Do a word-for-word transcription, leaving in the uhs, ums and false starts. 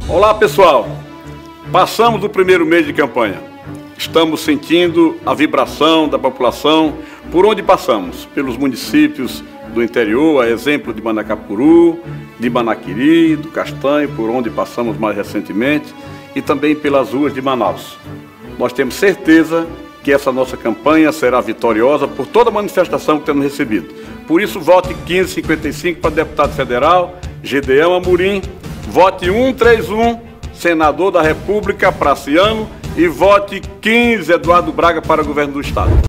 Olá pessoal, passamos o primeiro mês de campanha. Estamos sentindo a vibração da população por onde passamos, pelos municípios do interior, a exemplo de Manacapuru, de Manaquiri, do Castanho, por onde passamos mais recentemente, e também pelas ruas de Manaus. Nós temos certeza que essa nossa campanha será vitoriosa por toda a manifestação que temos recebido. Por isso, vote quinze cinquenta e cinco para deputado federal, Gedeão Amorim, vote cento e trinta e um, senador da República, Praciano, e vote quinze, Eduardo Braga, para governo do Estado.